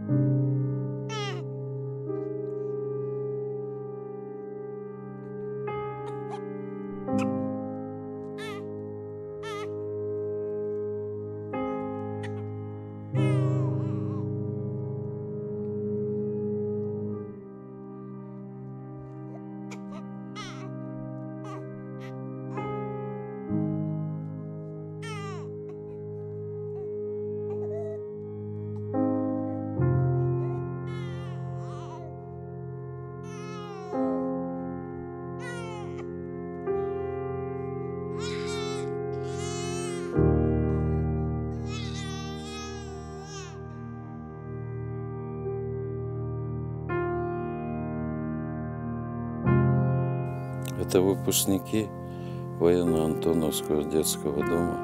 Это выпускники военно-антоновского детского дома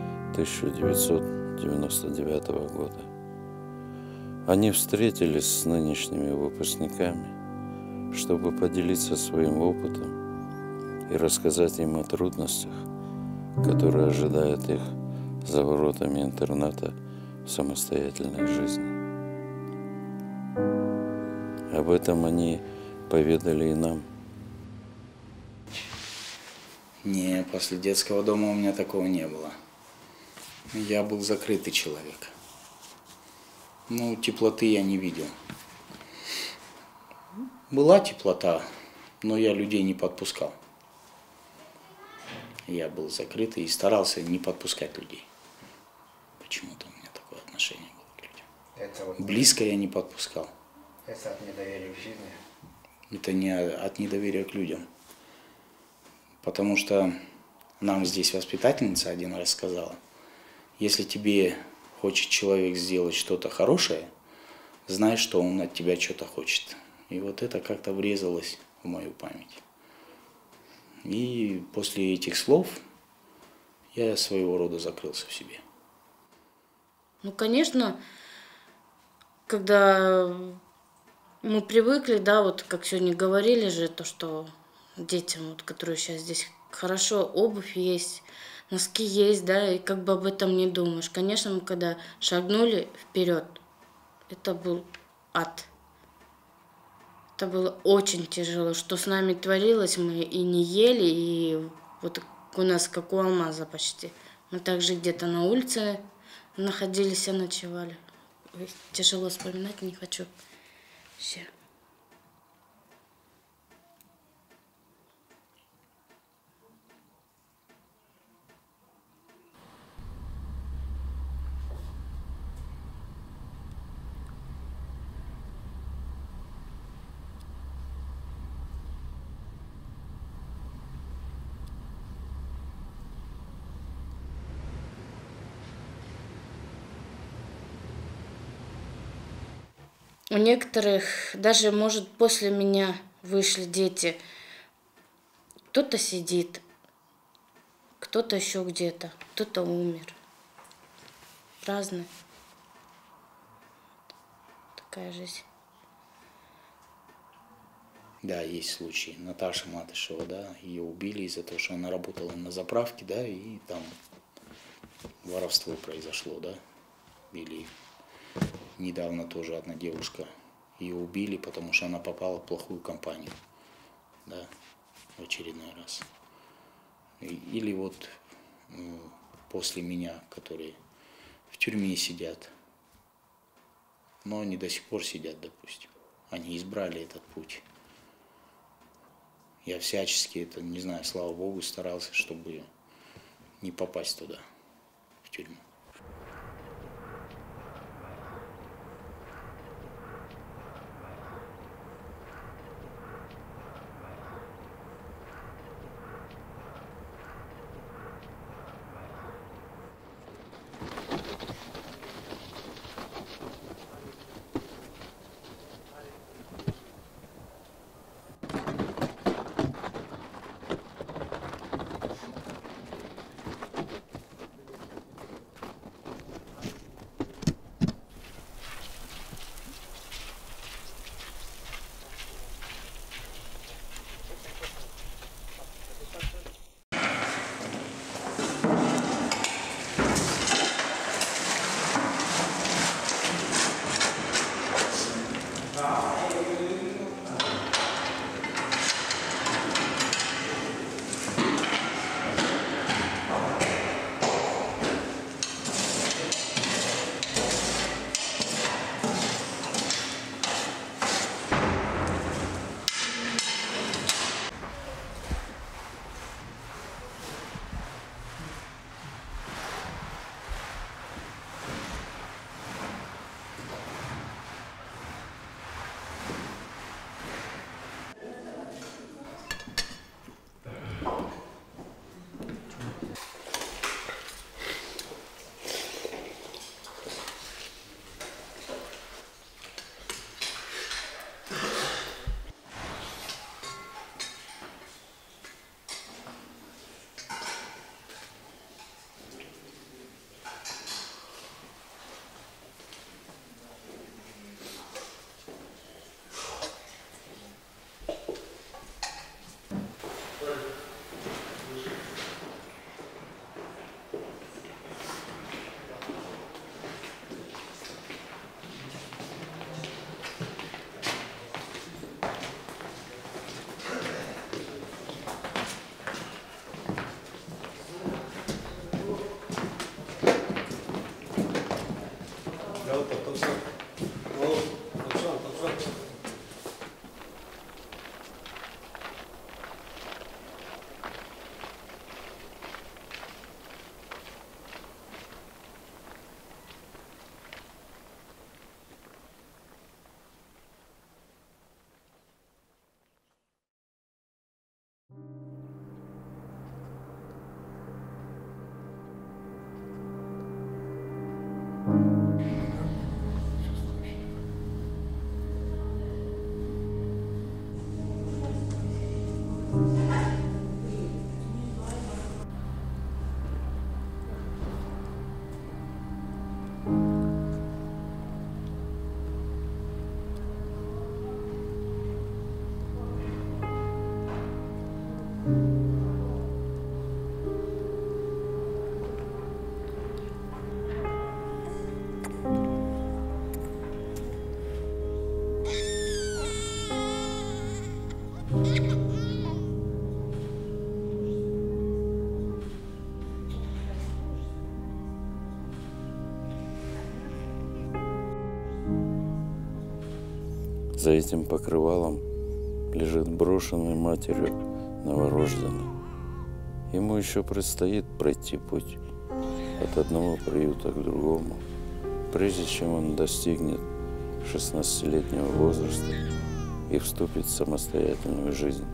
1999 года. Они встретились с нынешними выпускниками, чтобы поделиться своим опытом и рассказать им о трудностях, которые ожидают их за воротами интерната в самостоятельной жизни. Об этом они поведали и нам. Не, после детского дома у меня такого не было. Я был закрытый человек. Ну, теплоты я не видел. Была теплота, но я людей не подпускал. Я был закрытый и старался не подпускать людей. Почему-то у меня такое отношение было к людям. Близко я не подпускал. Это от недоверия к жизни? Это не от недоверия к людям. Потому что нам здесь воспитательница один раз сказала, если тебе хочет человек сделать что-то хорошее, знай, что он от тебя что-то хочет. И вот это как-то врезалось в мою память. И после этих слов я своего рода закрылся в себе. Ну, конечно, когда мы привыкли, да, вот как сегодня говорили же, то, что детям, вот, которые сейчас здесь, хорошо, обувь есть, носки есть, да, и как бы об этом не думаешь. Конечно, мы когда шагнули вперед, это был ад. Это было очень тяжело, что с нами творилось, мы и не ели, и вот у нас как у алмаза почти. Мы также где-то на улице находились и ночевали. Тяжело вспоминать не хочу. Все. У некоторых, даже, может, после меня вышли дети, кто-то сидит, кто-то еще где-то, кто-то умер. Разные. Такая жизнь. Да, есть случаи. Наташа Матышева, да, ее убили из-за того, что она работала на заправке, да, и там воровство произошло, да, или недавно тоже одна девушка, ее убили, потому что она попала в плохую компанию, да, в очередной раз. Или вот после меня, которые в тюрьме сидят, но они до сих пор сидят, допустим. Они избрали этот путь. Я всячески это, не знаю, слава Богу, старался, чтобы не попасть туда, в тюрьму. За этим покрывалом лежит брошенный матерью новорожденный. Ему еще предстоит пройти путь от одного приюта к другому, прежде чем он достигнет 16-летнего возраста и вступит в самостоятельную жизнь.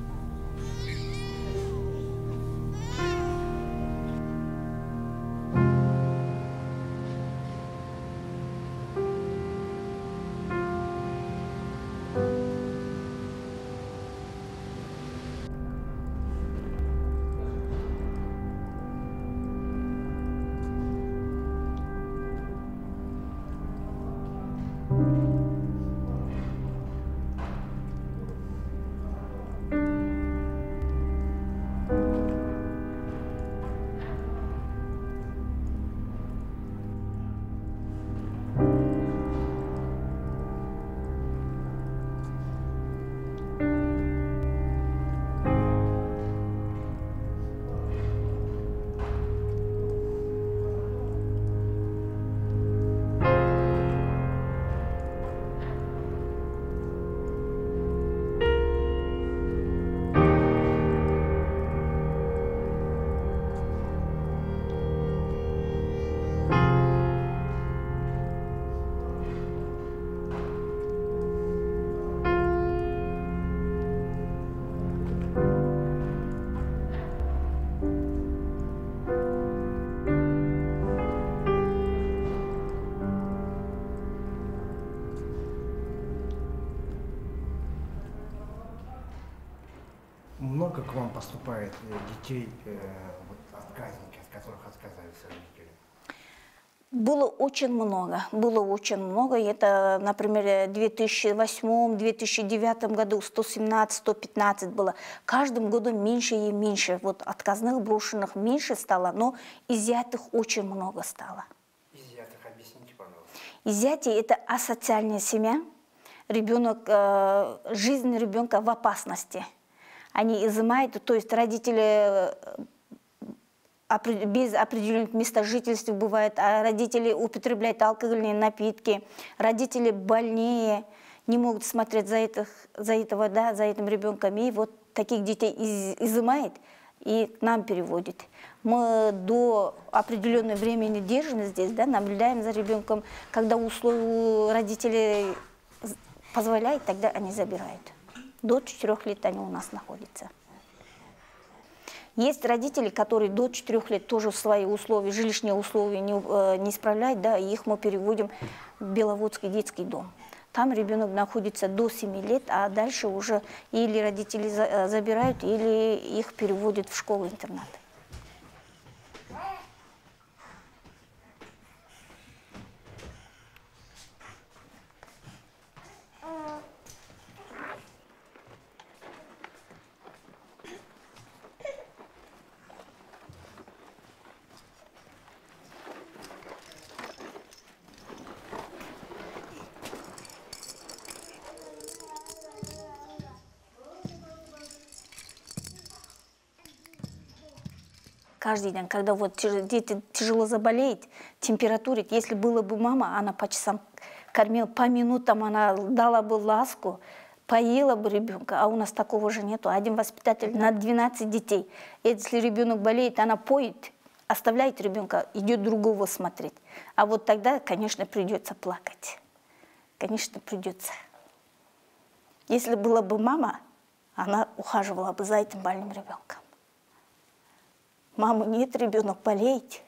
Много к вам поступает детей, вот, отказники, от которых отказались родители? Было очень много. Это, например, в 2008-2009 году 117-115 было. Каждым годом меньше и меньше. Вот отказных, брошенных меньше стало, но изъятых очень много стало. Изъятых объясните, пожалуйста. Изъятие – это асоциальная семья. Жизнь ребенка в опасности. Они изымают, то есть родители без определенных мест жительства бывает, а родители употребляют алкогольные напитки, родители больнее, не могут смотреть за этим ребенком, и вот таких детей изымает и к нам переводит. Мы до определенного времени держим здесь, да, наблюдаем за ребенком, когда условия родителей позволяют, тогда они забирают. До 4 лет они у нас находятся. Есть родители, которые до 4 лет тоже свои условия, жилищные условия не исправляют, да, и их мы переводим в Беловодский детский дом. Там ребенок находится до 7 лет, а дальше уже или родители забирают, или их переводят в школу-интернат. Каждый день, когда вот дети тяжело заболеют, температурит, если была бы мама, она по часам кормила, по минутам она дала бы ласку, поела бы ребенка, а у нас такого же нету. Один воспитатель на 12 детей. Если ребенок болеет, она поет, оставляет ребенка, идет другого смотреть. А вот тогда, конечно, придется плакать. Конечно, придется. Если была бы мама, она ухаживала бы за этим больным ребенком. Мамы нет, ребенок болеет.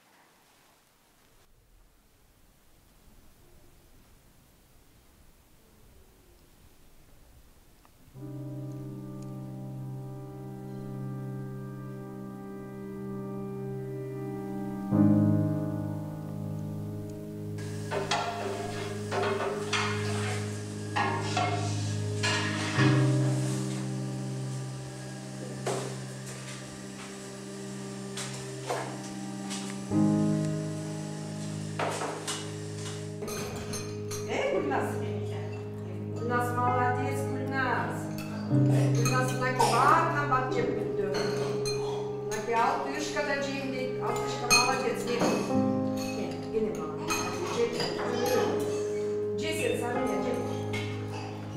Gülnaz молодец, Gülnaz. Gülnaz nakı bağırma bak cebim dövdü. Nakı al tuşkada cebimde, al tuşkada молодец. Gene bana. Cebim. Cesur sen ne cebim?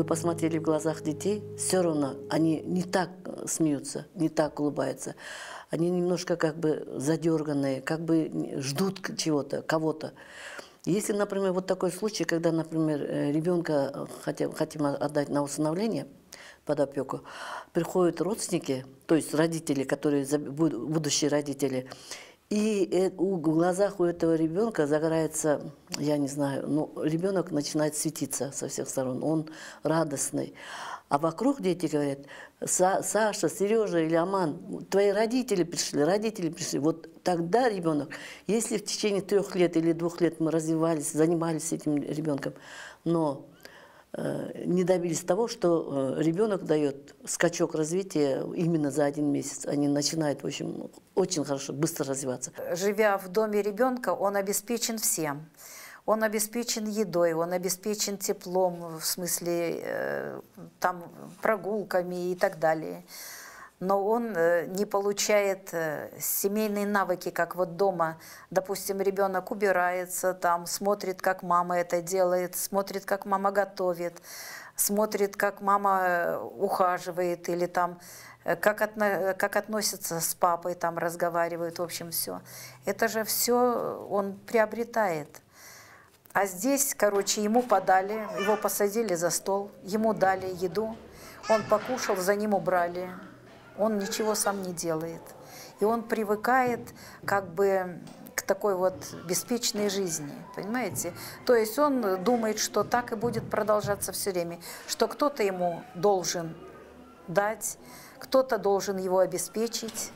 посмотрели в глазах детей, все равно они не так смеются, не так улыбаются. Они немножко как бы задерганные, как бы ждут чего-то, кого-то. Если, например, вот такой случай, когда, например, ребенка хотим отдать на усыновление под опеку, приходят родственники, то есть родители, которые будущие родители, и в глазах у этого ребенка загорается, я не знаю, ну, ребенок начинает светиться со всех сторон, он радостный. А вокруг дети говорят: Саша, Сережа или Аман, твои родители пришли. Вот тогда ребенок, если в течение 3 лет или 2 лет мы развивались, занимались этим ребенком, но не добились того, что ребенок дает скачок развития именно за 1 месяц. Они начинают, в общем, очень хорошо, быстро развиваться. Живя в доме ребенка, он обеспечен всем. Он обеспечен едой, он обеспечен теплом, в смысле там, прогулками и так далее. Но он не получает семейные навыки, как вот дома. Допустим, ребенок убирается, там, смотрит, как мама это делает, смотрит, как мама готовит, смотрит, как мама ухаживает, или там, как относятся с папой, там, разговаривают, в общем, все. Это же все он приобретает. А здесь, короче, ему подали, его посадили за стол, ему дали еду, он покушал, за ним убрали. Он ничего сам не делает. И он привыкает как бы к такой вот беспечной жизни, понимаете? То есть он думает, что так и будет продолжаться все время, что кто-то ему должен дать, кто-то должен его обеспечить.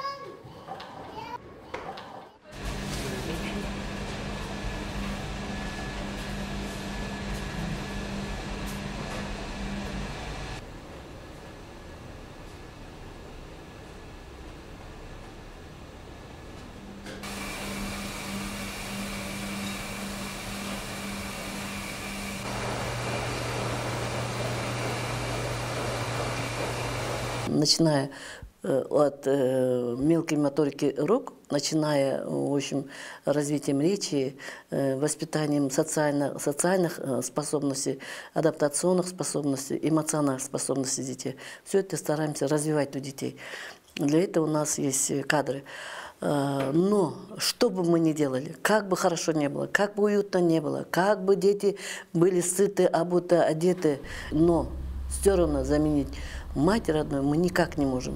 Начиная от мелкой моторики рук, начиная, в общем, развитием речи, воспитанием социальных способностей, адаптационных способностей, эмоциональных способностей детей. Все это стараемся развивать у детей. Для этого у нас есть кадры. Но что бы мы ни делали, как бы хорошо не было, как бы уютно не было, как бы дети были сыты, обуты, одеты, но все равно заменить мать родную мы никак не можем.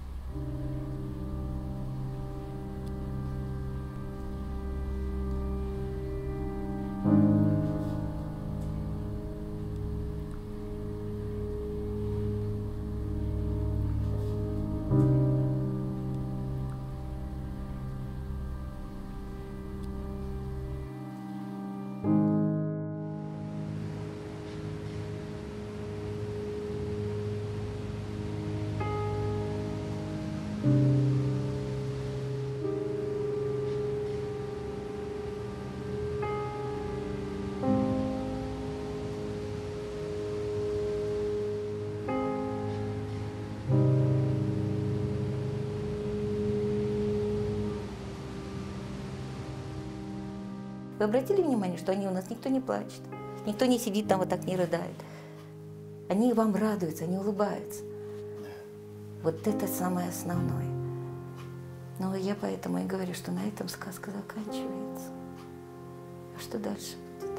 Вы обратили внимание, что у нас никто не плачет, никто не сидит там вот так, не рыдает. Они вам радуются, они улыбаются. Вот это самое основное. Но я поэтому и говорю, что на этом сказка заканчивается. А что дальше будет?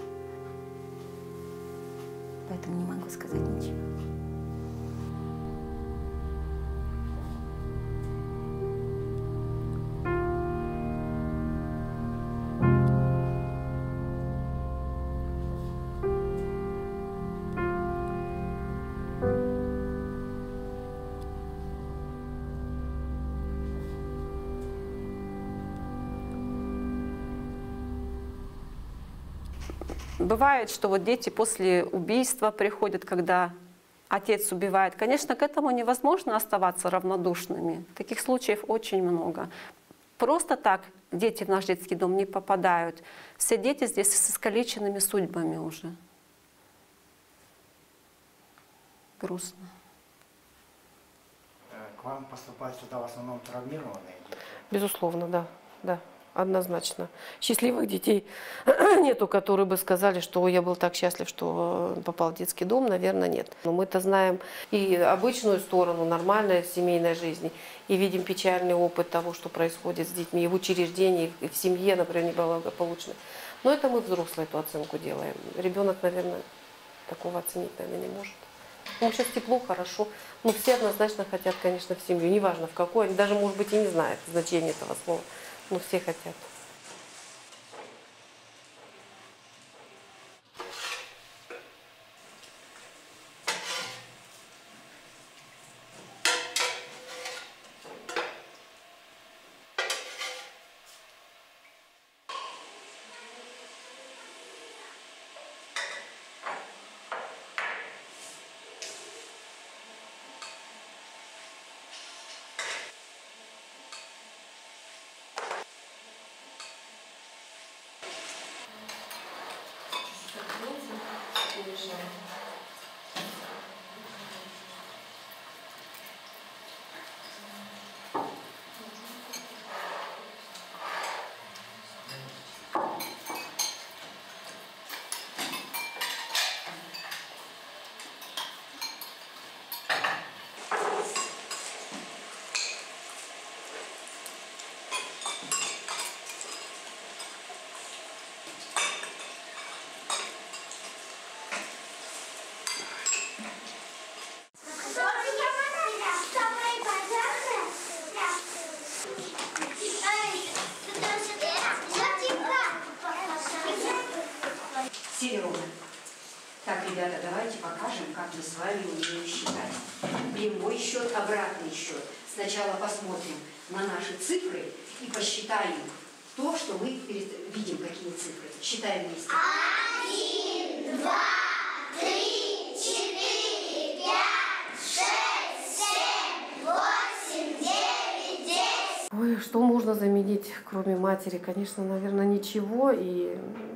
Поэтому не могу сказать ничего. Бывает, что вот дети после убийства приходят, когда отец убивает. Конечно, к этому невозможно оставаться равнодушными. Таких случаев очень много. Просто так дети в наш детский дом не попадают. Все дети здесь с искалеченными судьбами уже. Грустно. К вам поступают сюда в основном травмированные дети? Безусловно, да. однозначно. Счастливых детей нету, которые бы сказали, что я был так счастлив, что попал в детский дом, наверное, нет. Но мы-то знаем и обычную сторону нормальной семейной жизни, и видим печальный опыт того, что происходит с детьми и в учреждении, и в семье, например, неблагополучной. Но это мы взрослые эту оценку делаем. Ребенок, наверное, такого оценить, наверное, не может. Ну, сейчас тепло, хорошо. Но все однозначно хотят, конечно, в семью. Неважно в какой, они даже, может быть, и не знают значения этого слова. Но все хотят. Серега. Так, ребята, давайте покажем, как мы с вами умеем считать. Прямой счет, обратный счет. Сначала посмотрим на наши цифры и посчитаем то, что мы видим, какие цифры. Считаем вместе. 1, 2, 3, 4, 5, 6, 7, 8, 9, 10. Ой, что можно заменить, кроме матери? Конечно, наверное, ничего. И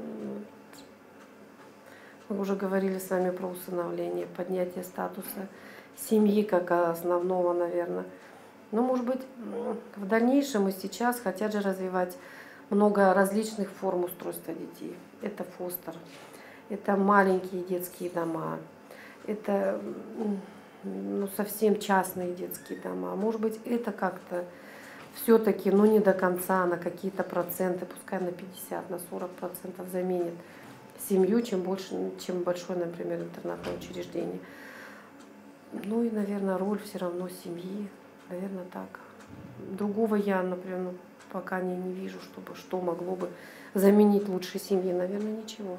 мы уже говорили с вами про усыновление, поднятие статуса семьи как основного, наверное. Но, может быть, в дальнейшем и сейчас хотят же развивать много различных форм устройства детей. Это фостер, это маленькие детские дома, это совсем частные детские дома. Может быть, это как-то все-таки, не до конца, на какие-то проценты, пускай на 50, на 40% заменит семью, чем большое, например, интернатное учреждение. Ну и, наверное, роль все равно семьи, наверное, так. Другого я, например, пока не вижу, что могло бы заменить лучшей семьи, наверное, ничего.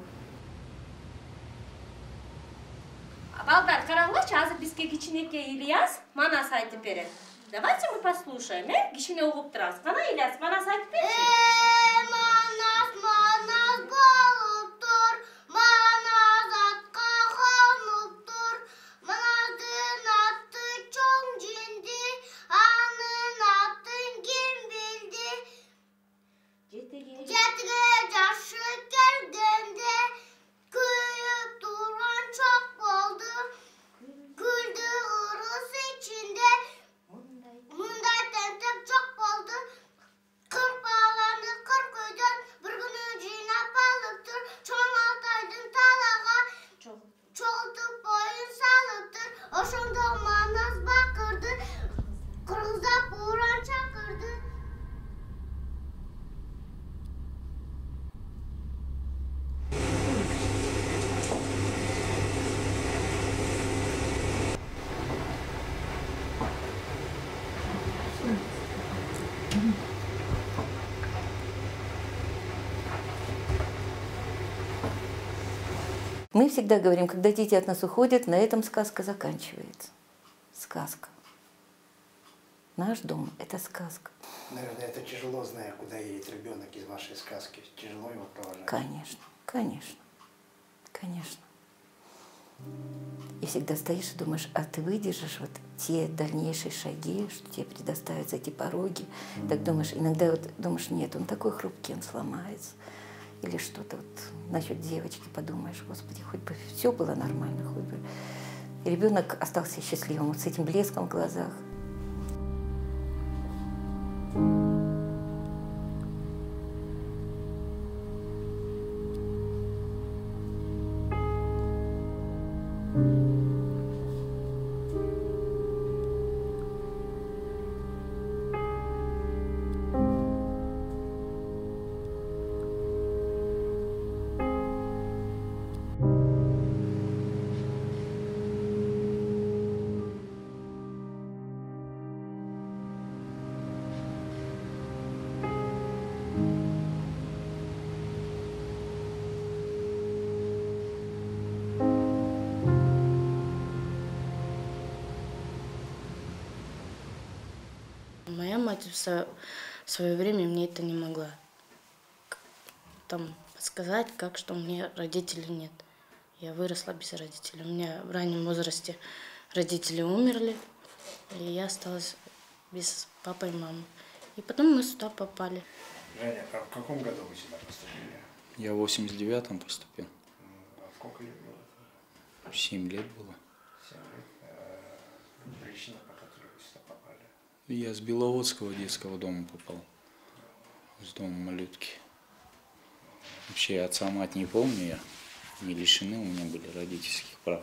Балдар, қараңызшы, қазір бізге кичинекей Ильяс манас айтып береді. Давайте мы послушаем, кичине угуп турасыз. Кана Ильяс, манас айтып берші. Манас болып тұр, манас атқа қонып тұр, манадың аты чоң жеңді, анын атын кім білді? Жетіге жашы келгенде, күйіп тұрған çok болды, күлді ырыс içinde, мұндай тәмтек çok болды. Kırk bağlandı, kırk ödün, bir günü cinap alıp dur. Çoğun altaydın talağa, çoğultup boyun salıp dur. O şunda manas bakırdı, kırgızda buğran çakırdı. Мы всегда говорим, когда дети от нас уходят, на этом сказка заканчивается. Сказка. Наш дом – это сказка. Наверное, это тяжело, зная, куда едет ребенок из вашей сказки. Тяжело его провожать. Конечно, конечно, конечно. И всегда стоишь и думаешь, а ты выдержишь вот те дальнейшие шаги, что тебе предоставятся эти пороги. Так думаешь, иногда вот думаешь, нет, он такой хрупкий, он сломается. Или что-то вот насчет девочки подумаешь, Господи, хоть бы все было нормально, хоть бы. И ребенок остался счастливым, вот с этим блеском в глазах. Моя мать в свое время мне это не могла там подсказать, как что у меня родителей нет. Я выросла без родителей. У меня в раннем возрасте родители умерли, и я осталась без папы и мамы. И потом мы сюда попали. Женя, а в каком году вы сюда поступили? Я в 89-м поступил. А сколько лет было? 7 лет было. 7 лет. Причина, по которой вы сюда попали? Я с Беловодского детского дома попал. С дома малютки. Вообще отца, мать не помню я. Не лишены у меня были родительских прав.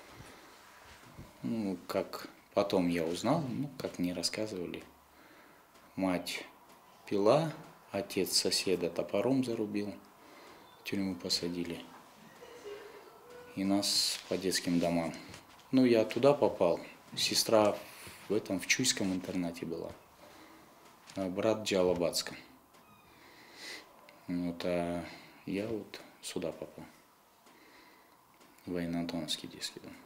Ну, как потом я узнал, ну, как мне рассказывали. Мать пила, отец соседа топором зарубил, в тюрьму посадили. И нас по детским домам. Ну, я туда попал. Сестра в Чуйском интернате была. А брат в Джалабадском. Вот, а я вот сюда попал. В Военно-Антоновский детский дом.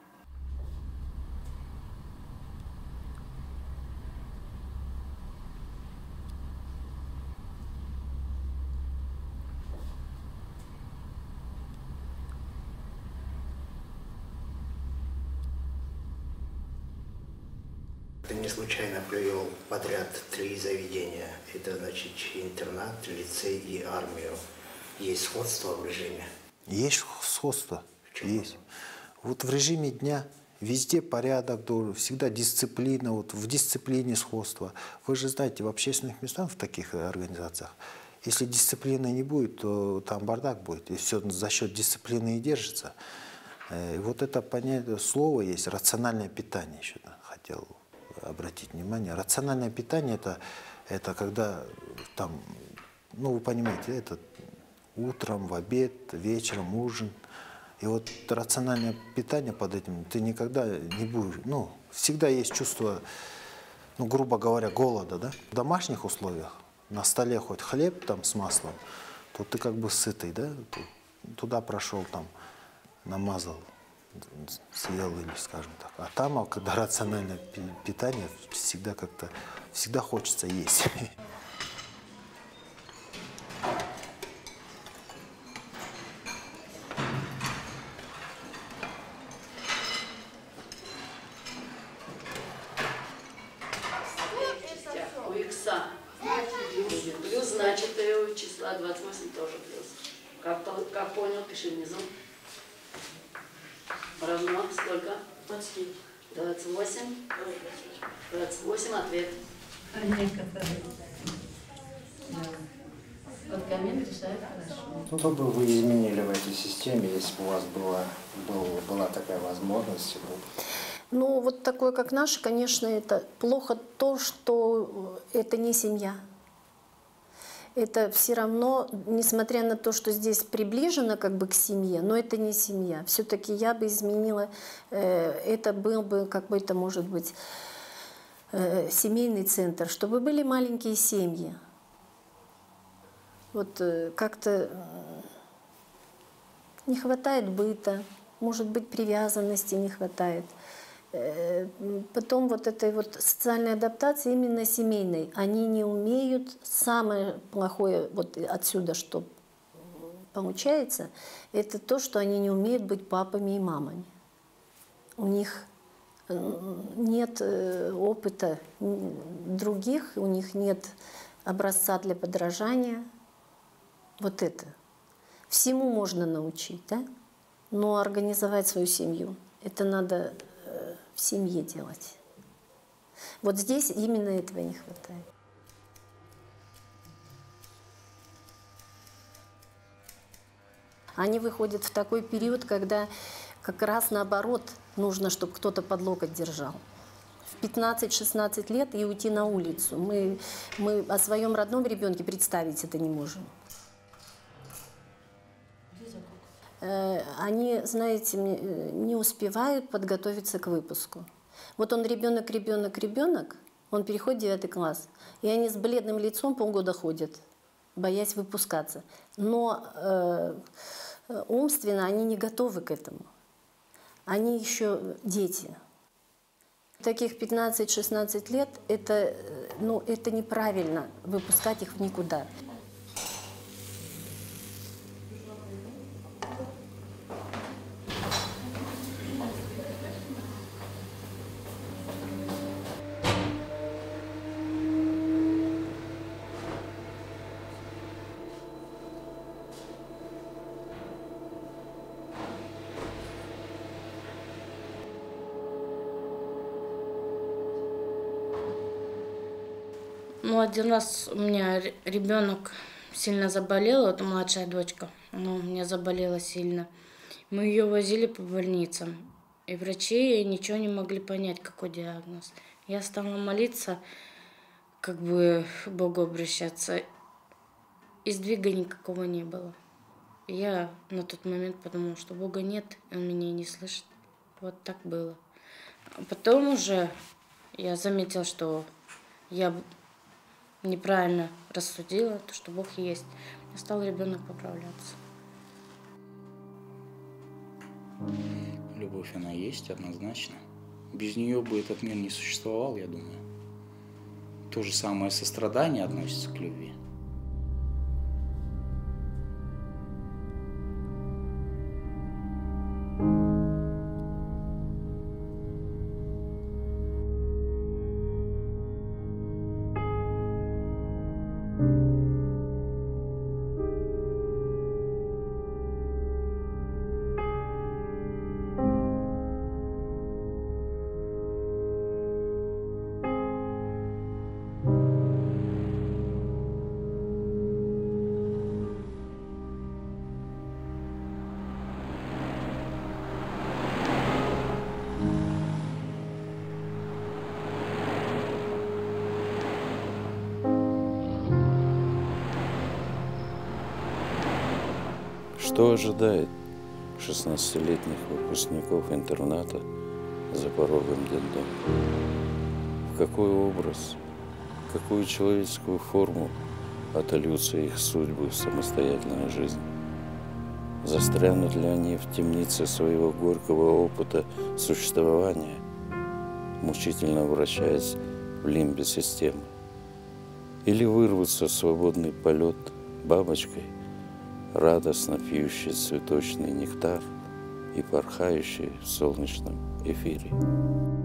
Ты не случайно привел подряд 3 заведения. Это значит интернат, лицей и армию. Есть сходство в режиме? Есть сходство. Есть. Вот в режиме дня везде порядок, всегда дисциплина, вот в дисциплине сходство. Вы же знаете, в общественных местах, в таких организациях, если дисциплины не будет, то там бардак будет. И все за счет дисциплины и держится. И вот это понятие, слово есть, рациональное питание еще хотел обратить внимание. Рациональное питание это когда там, ну вы понимаете, это утром, в обед, вечером, ужин. И вот рациональное питание под этим ты никогда не будешь, ну, всегда есть чувство, ну, грубо говоря, голода, да? В домашних условиях, на столе хоть хлеб там с маслом, то ты как бы сытый, да? Туда прошел, там, намазал, съел или, скажем так. А там, когда рациональное питание, всегда как-то, всегда хочется есть. Плюс, значит, и у числа 28 тоже плюс. Как понял, пиши внизу. Равно сколько? 28. 28 ответ. Вот камень решает хорошо. Ну, то бы вы изменили в этой системе, если бы у вас была такая возможность. Ну, вот такое, как наше, конечно, это плохо то, что это не семья. Это все равно, несмотря на то, что здесь приближено как бы к семье, но это не семья. Все-таки я бы изменила, это был бы какой-то, может быть, семейный центр, чтобы были маленькие семьи. Вот как-то не хватает быта, может быть, привязанности не хватает. Потом вот этой вот социальной адаптации именно семейной. Они не умеют, самое плохое вот отсюда, что получается, это то, что они не умеют быть папами и мамами. У них нет опыта других, у них нет образца для подражания. Вот это. Всему можно научить, да? Но организовать свою семью, это надо в семье делать. Вот здесь именно этого не хватает. Они выходят в такой период, когда как раз наоборот нужно, чтобы кто-то под локоть держал. В 15-16 лет и уйти на улицу. Мы о своем родном ребенке представить это не можем. Они, знаете, не успевают подготовиться к выпуску. Вот он ребенок, он переходит в 9 класс, и они с бледным лицом полгода ходят, боясь выпускаться. Но умственно они не готовы к этому. Они еще дети. Таких 15-16 лет это, ну, это неправильно выпускать их в никуда. Ну, один раз у меня ребенок сильно заболел, вот младшая дочка, она у меня заболела сильно. Мы ее возили по больницам, и врачи ничего не могли понять, какой диагноз. Я стала молиться, как бы к Богу обращаться, и сдвига никакого не было. И я на тот момент подумала, что Бога нет, и Он меня не слышит. Вот так было. А потом уже я заметила, что я неправильно рассудила, то, что Бог есть. И стал ребенок поправляться. Любовь, она есть однозначно. Без нее бы этот мир не существовал, я думаю. То же самое сострадание относится к любви. Что ожидает 16-летних выпускников интерната за порогом детдома? В какой образ, какую человеческую форму отольются их судьбы в самостоятельной жизни? Застрянут ли они в темнице своего горького опыта существования, мучительно вращаясь в лимбе системы? Или вырвутся в свободный полет бабочкой, радостно пьющий цветочный нектар и порхающий в солнечном эфире?